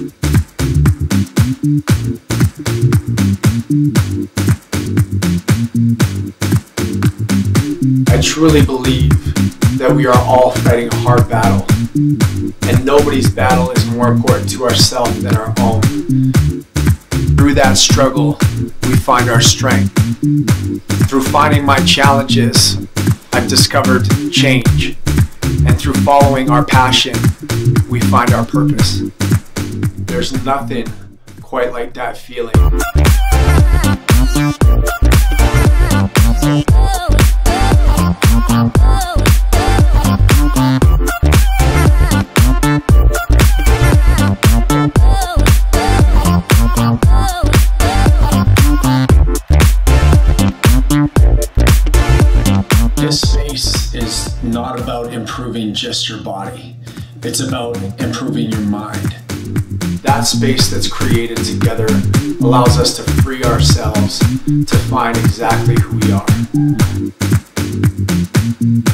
I truly believe that we are all fighting a hard battle, and nobody's battle is more important to ourselves than our own. Through that struggle, we find our strength. Through finding my challenges, I've discovered change. And through following our passion, we find our purpose. There's nothing quite like that feeling. This space is not about improving just your body. It's about improving your mind. That space that's created together allows us to free ourselves to find exactly who we are.